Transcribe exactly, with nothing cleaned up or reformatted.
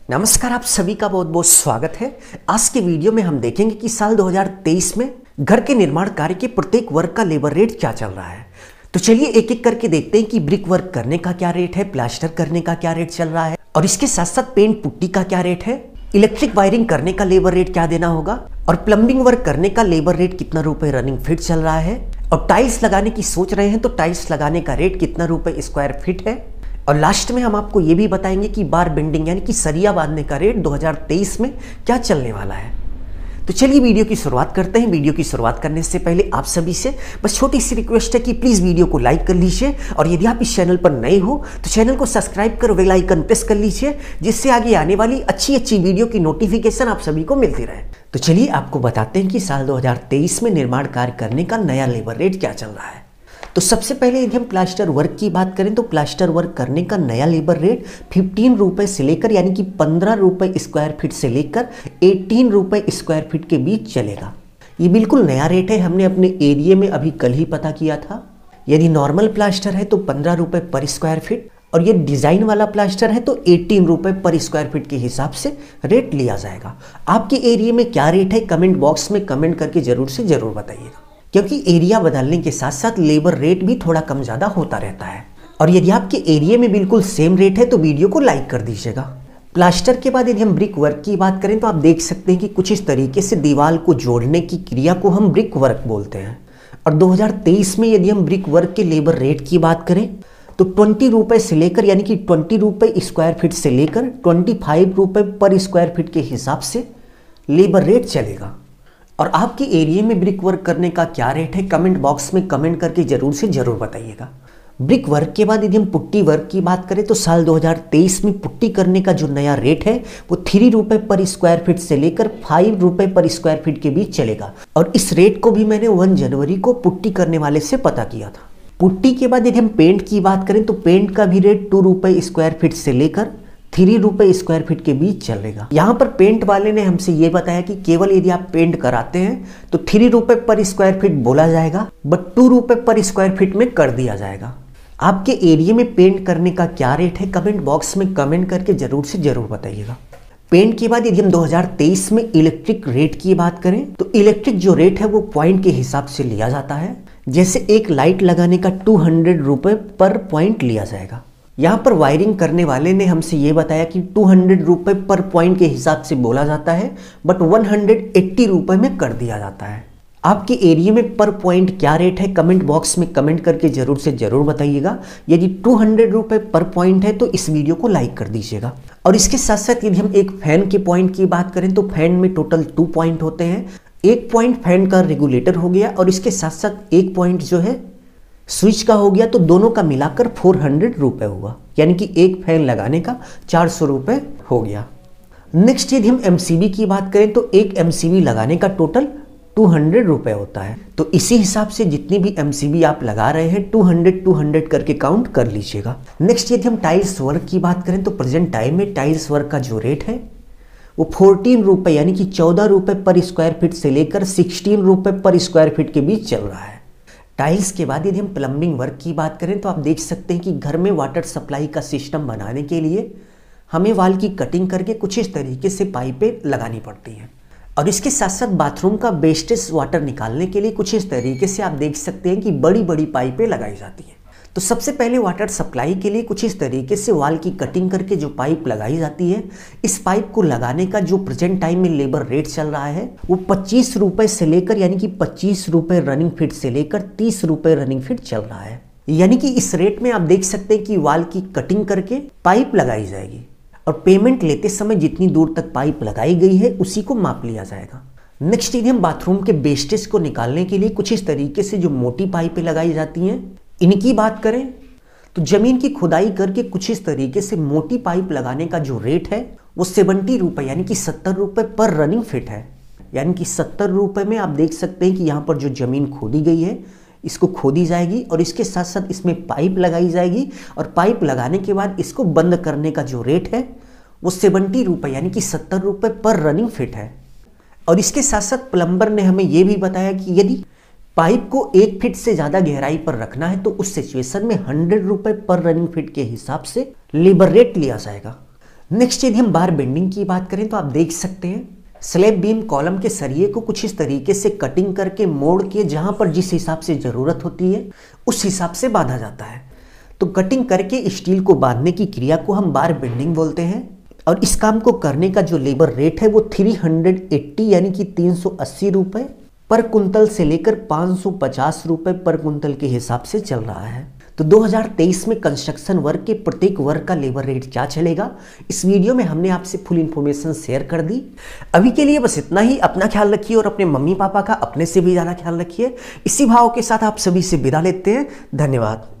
नमस्कार, आप सभी का बहुत बहुत स्वागत है। आज के वीडियो में हम देखेंगे कि साल दो हज़ार तेईस में घर के निर्माण कार्य के प्रत्येक वर्ग का लेबर रेट क्या चल रहा है। तो चलिए एक एक करके देखते हैं कि ब्रिक वर्क करने का क्या रेट है, प्लास्टर करने का क्या रेट चल रहा है और इसके साथ साथ पेंट पुट्टी का क्या रेट है, इलेक्ट्रिक वायरिंग करने का लेबर रेट क्या देना होगा और प्लम्बिंग वर्क करने का लेबर रेट कितना रुपए रनिंग फीट चल रहा है, और टाइल्स लगाने की सोच रहे हैं तो टाइल्स लगाने का रेट कितना रुपए स्क्वायर फीट है। और लास्ट में हम आपको ये भी बताएंगे कि बार बेंडिंग यानी कि सरिया बांधने का रेट दो हज़ार तेईस में क्या चलने वाला है। तो चलिए वीडियो की शुरुआत करते हैं। वीडियो की शुरुआत करने से पहले आप सभी से बस छोटी सी रिक्वेस्ट है कि प्लीज़ वीडियो को लाइक कर लीजिए और यदि आप इस चैनल पर नए हो तो चैनल को सब्सक्राइब कर बेल आइकन प्रेस कर लीजिए, जिससे आगे आने वाली अच्छी अच्छी वीडियो की नोटिफिकेशन आप सभी को मिलती रहे। तो चलिए आपको बताते हैं कि साल दो हज़ार तेईस में निर्माण कार्य करने का नया लेबर रेट क्या चल रहा है। तो सबसे पहले यदि हम प्लास्टर वर्क की बात करें तो प्लास्टर वर्क करने का नया लेबर रेट फिफ्टीन रुपए से लेकर यानी कि पंद्रह रुपए स्क्वायर फीट से लेकर एटीन रुपए स्क्वायर फीट के बीच चलेगा। ये बिल्कुल नया रेट है, हमने अपने एरिया में अभी कल ही पता किया था। यदि नॉर्मल प्लास्टर है तो पंद्रह रुपए पर स्क्वायर फीट और ये डिजाइन वाला प्लास्टर है तो एटीन रुपए पर स्क्वायर फीट के हिसाब से रेट लिया जाएगा। आपके एरिया में क्या रेट है कमेंट बॉक्स में कमेंट करके जरूर से जरूर बताइएगा, क्योंकि एरिया बदलने के साथ साथ लेबर रेट भी थोड़ा कम ज़्यादा होता रहता है। और यदि आपके एरिया में बिल्कुल सेम रेट है तो वीडियो को लाइक कर दीजिएगा। प्लास्टर के बाद यदि हम ब्रिक वर्क की बात करें तो आप देख सकते हैं कि कुछ इस तरीके से दीवार को जोड़ने की क्रिया को हम ब्रिक वर्क बोलते हैं। और दो हज़ार तेईस में यदि हम ब्रिक वर्क के लेबर रेट की बात करें तो ट्वेंटी रुपये से लेकर यानी कि ट्वेंटी रुपये स्क्वायर फीट से लेकर ट्वेंटी फाइव रुपये पर स्क्वायर फीट के हिसाब से लेबर रेट चलेगा। और आपके एरिया में ब्रिक वर्क करने का क्या रेट है कमेंट बॉक्स में कमेंट करके जरूर से जरूर बताइएगा। ब्रिक वर्क के बाद यदि हम पुट्टी वर्क की बात करें तो साल दो हज़ार तेईस में पुट्टी करने का जो नया रेट है वो थ्री रुपये पर स्क्वायर फीट से लेकर फाइव रुपये पर स्क्वायर फीट के बीच चलेगा। और इस रेट को भी मैंने वन जनवरी को पुट्टी करने वाले से पता किया था। पुट्टी के बाद यदि हम पेंट की बात करें तो पेंट का भी रेट टू रुपये स्क्वायर फीट से लेकर थ्री रुपये स्क्वायर फीट के बीच चलेगा। यहाँ पर पेंट वाले ने हमसे ये बताया कि केवल यदि आप पेंट कराते हैं तो थ्री रुपये पर स्क्वायर फीट बोला जाएगा, बट टू रुपये पर स्क्वायर फीट में कर दिया जाएगा। आपके एरिया में पेंट करने का क्या रेट है कमेंट बॉक्स में कमेंट करके जरूर से जरूर बताइएगा। पेंट के बाद यदि हम दो हज़ार तेईस में इलेक्ट्रिक रेट की बात करें तो इलेक्ट्रिक जो रेट है वो पॉइंट के हिसाब से लिया जाता है। जैसे एक लाइट लगाने का टू हंड्रेड रुपये पर पॉइंट लिया जाएगा। यहाँ पर वायरिंग करने वाले ने हमसे ये बताया कि टू हंड्रेड रुपये पर पॉइंट के हिसाब से बोला जाता है, बट वन हंड्रेड एट्टी रुपये में कर दिया जाता है। आपके एरिया में पर पॉइंट क्या रेट है कमेंट बॉक्स में कमेंट करके जरूर से जरूर बताइएगा। यदि टू हंड्रेड रुपये पर पॉइंट है तो इस वीडियो को लाइक कर दीजिएगा। और इसके साथ साथ यदि हम एक फैन के पॉइंट की बात करें तो फैन में टोटल टू पॉइंट होते हैं। एक पॉइंट फैन का रेगुलेटर हो गया और इसके साथ साथ एक पॉइंट जो है स्विच का हो गया, तो दोनों का मिलाकर फोर हंड्रेड रुपये हुआ, यानी कि एक फैन लगाने का चार सौ रुपये हो गया। नेक्स्ट यदि हम एमसीबी की बात करें तो एक एमसीबी लगाने का टोटल टू हंड्रेड रुपये होता है। तो इसी हिसाब से जितनी भी एमसीबी आप लगा रहे हैं टू हंड्रेड टू हंड्रेड करके काउंट कर लीजिएगा। नेक्स्ट यदि हम टाइल्स वर्क की बात करें तो प्रेजेंट टाइम में टाइल्स वर्क का जो रेट है वो फोर्टीन रुपये यानी कि चौदह रुपये पर स्क्वायर फीट से लेकर सिक्सटीन रुपये पर स्क्वायर फीट के बीच चल रहा है। टाइल्स के बाद यदि हम प्लम्बिंग वर्क की बात करें तो आप देख सकते हैं कि घर में वाटर सप्लाई का सिस्टम बनाने के लिए हमें वाल की कटिंग करके कुछ इस तरीके से पाइपें लगानी पड़ती हैं। और इसके साथ साथ बाथरूम का वेस्टेज वाटर निकालने के लिए कुछ इस तरीके से आप देख सकते हैं कि बड़ी बड़ी पाइपें लगाई जाती हैं। तो सबसे पहले वाटर सप्लाई के लिए कुछ इस तरीके से वाल की कटिंग करके जो पाइप लगाई जाती है, इस पाइप को लगाने का जो प्रेजेंट टाइम में लेबर रेट चल रहा है वो पच्चीस रुपये से लेकर यानी कि पच्चीस रुपये रनिंग फीट से लेकर तीस रुपये रनिंग फीट चल रहा है। यानी कि इस रेट में आप देख सकते हैं कि वाल की कटिंग करके पाइप लगाई जाएगी और पेमेंट लेते समय जितनी दूर तक पाइप लगाई गई है उसी को माप लिया जाएगा। नेक्स्ट यदि हम बाथरूम के वेस्टेज को निकालने के लिए कुछ इस तरीके से जो मोटी पाइपें लगाई जाती हैं इनकी बात करें तो जमीन की खुदाई करके कुछ इस तरीके से मोटी पाइप लगाने का जो रेट है वो सेवेंटी रुपये यानी कि सत्तर रुपये पर रनिंग फिट है। यानी कि सत्तर रुपये में आप देख सकते हैं कि यहाँ पर जो जमीन खोदी गई है इसको खोदी जाएगी और इसके साथ साथ इसमें पाइप लगाई जाएगी और पाइप लगाने के बाद इसको बंद करने का जो रेट है वो सेवेंटी रुपये यानी कि सत्तर रुपये पर रनिंग फिट है। और इसके साथ साथ प्लम्बर ने हमें ये भी बताया कि यदि पाइप को एक फीट से ज़्यादा गहराई पर रखना है तो उस सिचुएशन में हंड्रेड रुपये पर रनिंग फीट के हिसाब से लेबर रेट लिया जाएगा। नेक्स्ट यदि हम बार बेंडिंग की बात करें तो आप देख सकते हैं स्लैब बीम कॉलम के सरिये को कुछ इस तरीके से कटिंग करके मोड़ के जहां पर जिस हिसाब से जरूरत होती है उस हिसाब से बांधा जाता है। तो कटिंग करके स्टील को बांधने की क्रिया को हम बार बेंडिंग बोलते हैं और इस काम को करने का जो लेबर रेट है वो तीन सौ अस्सी यानी कि तीन सौ अस्सी रुपए पर कुंतल से लेकर पाँच सौ पचास रुपए पर कुंतल के हिसाब से चल रहा है। तो दो हज़ार तेईस में कंस्ट्रक्शन वर्क के प्रत्येक वर्क का लेबर रेट क्या चलेगा, इस वीडियो में हमने आपसे फुल इन्फॉर्मेशन शेयर कर दी। अभी के लिए बस इतना ही। अपना ख्याल रखिए और अपने मम्मी पापा का अपने से भी ज़्यादा ख्याल रखिए। इसी भाव के साथ आप सभी से विदा लेते हैं। धन्यवाद।